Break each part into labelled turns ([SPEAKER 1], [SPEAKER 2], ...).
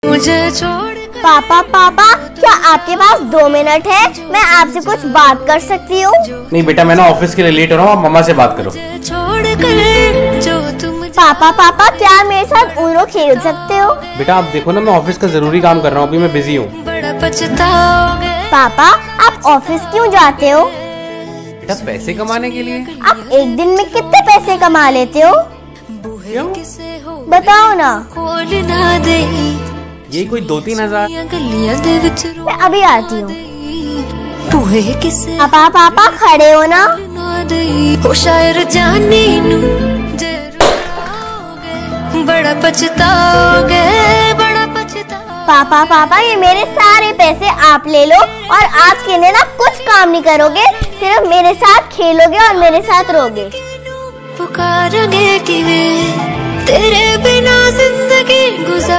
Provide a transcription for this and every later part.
[SPEAKER 1] मुझे छोड़।
[SPEAKER 2] पापा पापा, क्या आपके पास 2 मिनट है? मैं आपसे कुछ बात कर सकती हूँ?
[SPEAKER 3] नहीं बेटा, मैं ना ऑफिस के लिए लेट हो रहा हूँ, आप मम्मा से बात करो।
[SPEAKER 2] पापा पापा, क्या आप मेरे साथ ऊनो खेल सकते हो?
[SPEAKER 3] बेटा आप देखो ना, मैं ऑफिस का जरूरी काम कर रहा हूँ, अभी मैं बिजी हूँ।
[SPEAKER 2] पापा आप ऑफिस क्यों जाते हो?
[SPEAKER 3] बेटा पैसे कमाने के लिए।
[SPEAKER 2] आप एक दिन में कितने पैसे कमा लेते हो?
[SPEAKER 3] क्यों?
[SPEAKER 2] बताओ ना।
[SPEAKER 3] ये कोई 2-3 हजार।
[SPEAKER 2] मैं अभी आती हूँ। पापा पापा खड़े हो ना?
[SPEAKER 1] शायर जानी बड़ा पछताओगे, बड़ा पछताओगे।
[SPEAKER 2] पापा पापा, ये मेरे सारे पैसे आप ले लो और आज के लिए ना कुछ काम नहीं करोगे, सिर्फ मेरे साथ खेलोगे और मेरे साथ रोगे।
[SPEAKER 1] पुकारेंगे कि वे तेरे बिना जिंदगी गुजार।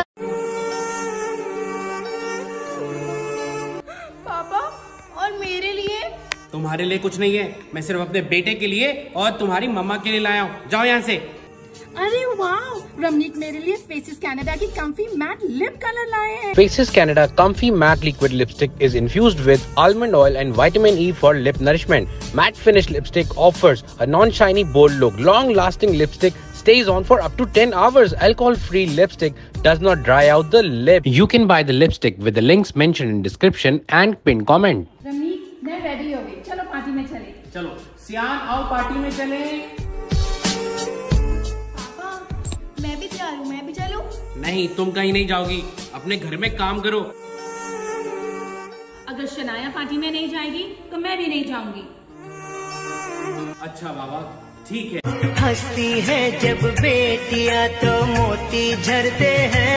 [SPEAKER 4] पापा और मेरे लिए?
[SPEAKER 3] तुम्हारे लिए कुछ नहीं है, मैं सिर्फ अपने बेटे के लिए और तुम्हारी मम्मा के लिए लाया हूँ। जाओ यहाँ से।
[SPEAKER 4] अरे वाह, रमनीक मेरे लिए फेसेस कैनेडा की कम्फी मैट लिप कलर लाए हैं।
[SPEAKER 5] Faces Canada Comfy Matte Liquid Lipstick is infused with almond oil and vitamin E for lip nourishment. Matte finish lipstick offers a non-shiny bold look. Long-lasting lipstick stays on for up to 10 hours. Alcohol-free lipstick does not dry out the lip. You can buy the lipstick with the links mentioned in description and pinned comment.
[SPEAKER 4] Ramnik, मैं ready हो गई, चलो party में चले।
[SPEAKER 3] चलो सियान, आओ party में चले।
[SPEAKER 4] मैं भी तैयार हूँ, मैं भी चलूं?
[SPEAKER 3] नहीं, तुम कहीं नहीं जाओगी, अपने घर में काम करो।
[SPEAKER 4] अगर शनाया पार्टी में नहीं जाएगी तो मैं भी नहीं जाऊंगी।
[SPEAKER 3] अच्छा बाबा, ठीक है।
[SPEAKER 6] हंसती है जब बेटियां तो मोती झरते हैं।